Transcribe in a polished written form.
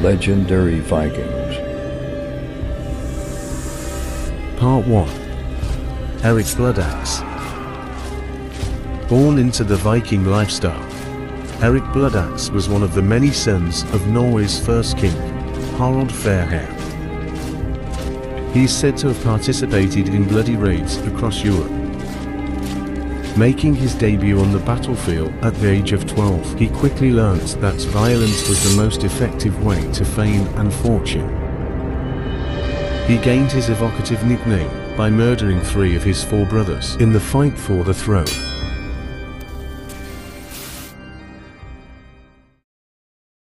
Legendary Vikings. Part 1. Eric BLOODAXE. Born into the Viking lifestyle, Eric BLOODAXE was one of the many sons of Norway's first king, Harald Fairhair. He is said to have participated in bloody raids across Europe. Making his debut on the battlefield at the age of 12, he quickly learnt that violence was the most effective way to fame and fortune. He gained his evocative nickname by murdering 3 of his 4 brothers in the fight for the throne.